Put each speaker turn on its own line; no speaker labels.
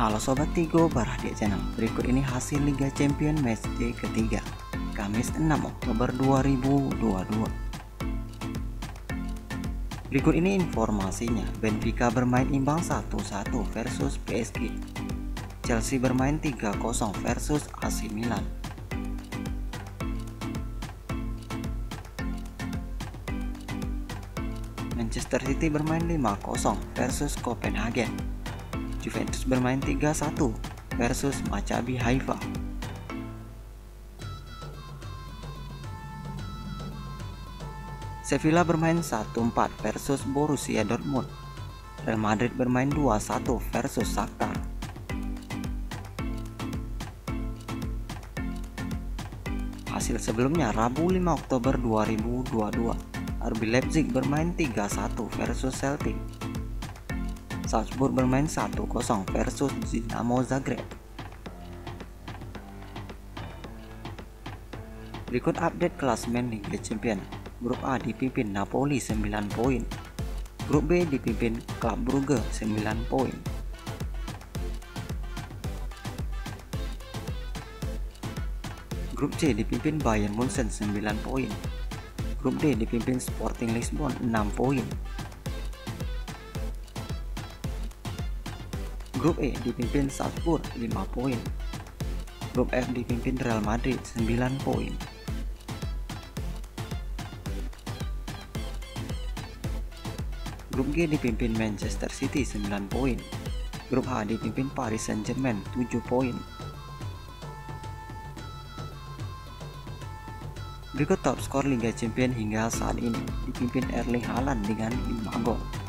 Halo Sobat Tigo Baradia Channel, berikut ini hasil Liga Champions matchday ketiga Kamis 6 Oktober 2022. Berikut ini informasinya. Benfica bermain imbang 1-1 versus PSG. Chelsea bermain 3-0 versus AC Milan. Manchester City bermain 5-0 versus Copenhagen. Juventus bermain 3-1 versus Maccabi Haifa. Sevilla bermain 1-4 versus Borussia Dortmund. Real Madrid bermain 2-1 versus Shakhtar. Hasil sebelumnya Rabu 5 Oktober 2022, RB Leipzig bermain 3-1 versus Celtic. Salzburg bermain 1-0 versus Dinamo Zagreb. Berikut update klasemen Liga Champions. Grup A dipimpin Napoli 9 poin. Grup B dipimpin Klub Brugge 9 poin. Grup C dipimpin Bayern Munchen 9 poin. Grup D dipimpin Sporting Lisbon 6 poin. Grup E dipimpin Salzburg 5 poin. Grup F dipimpin Real Madrid 9 poin. Grup G dipimpin Manchester City 9 poin. Grup H dipimpin Paris Saint-Germain 7 poin. Berikut top skor Liga Champions hingga saat ini, dipimpin Erling Haaland dengan 5 gol.